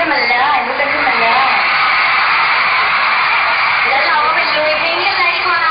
มาเลยลุกกันขึ้นมาเลยแล้วเราก็ไปลุยเพลงนี้เลยดีกว่า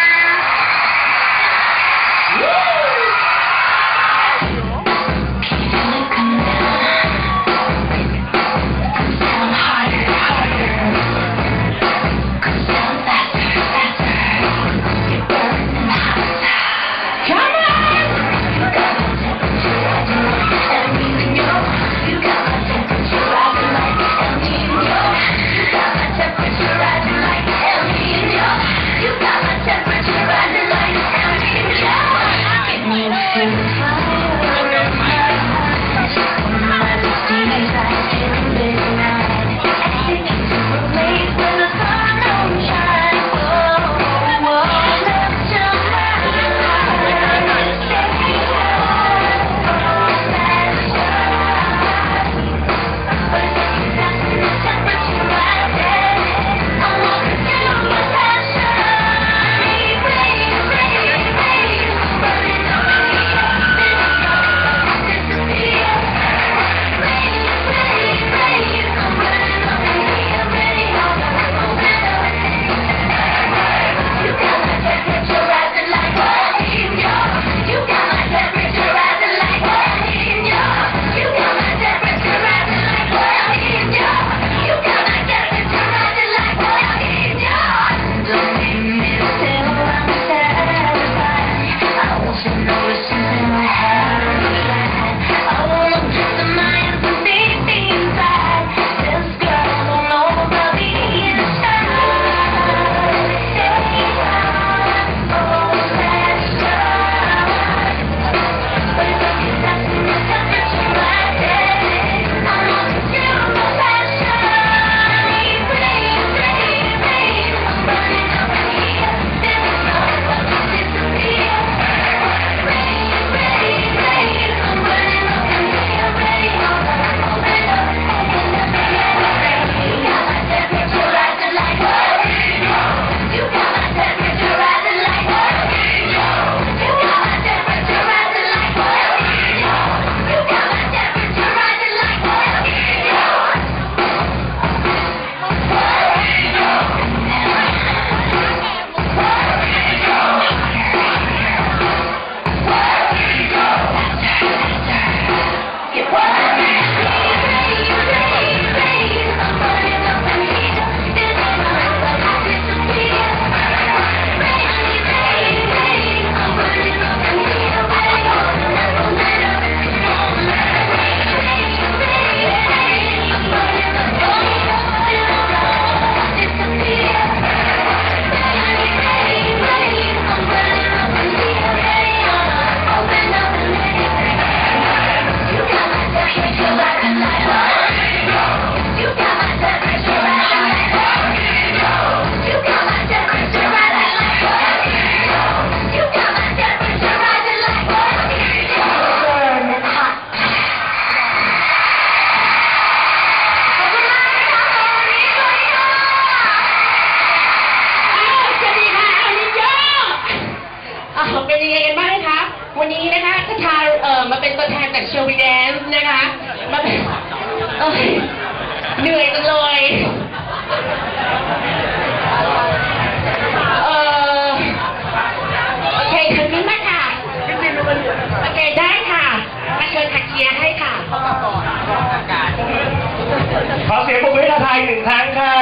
เป็นยังไงกันบ้างคะวันนี้นะคะก็ชามาเป็นตัวแทนจากเชลวีแดนซ์นะคะมาเป็นเหนื่อยจังเลยโอเคทางนี้มาค่ะโอเคได้ค่ะมาเชิญถักเชียร์ให้ค่ะขอเสียงปรบมือให้นาทายหนึ่งครั้งค่ะ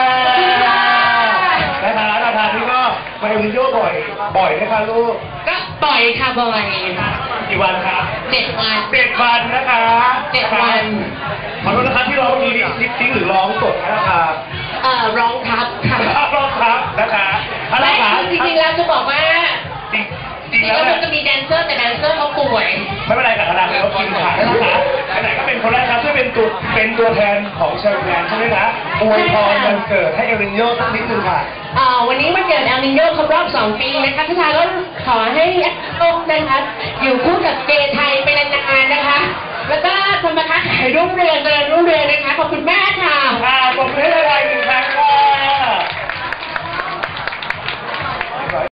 นาทายนี่ก็ไปวิดีโอบ่อยนะคะลูกก็บ่อยค่ะบ่อยกี่วันครับ 7 วัน 7 วันนะคะ 7 วันขอโทษนะครับที่ร้องนี้ลิปซิงค์หรือร้องสดนะครับร้องทับค่ะร้องทับนะคะไม่จริงๆแล้วจะบอกว่าจริงๆแล้วมันจะมีแดนเซอร์แต่แดนเซอร์เขาป่วยไม่เป็นไรกับคณะเขากินขาดนะคะไหนก็เป็นคนแรกครับที่เป็นตัวแทนของเชลแลนด์ใช่ไหมคะอวยพรวันเกิดให้เอลินโยสักนิดนึงค่ะวันนี้วันเกิดเอลินโยครบรอบ2 ปีนะคะทุกท่านก็ขอให้เอลินโยนะคะอยู่คู่กับเกย์ไทยไปนานๆนะคะแล้วก็ทำมาค้าขายรุ่งเรืองเจริญรุ่งเรืองนะคะขอบคุณมากค่ะขอบคุณให้ได้1 ครั้งค่ะ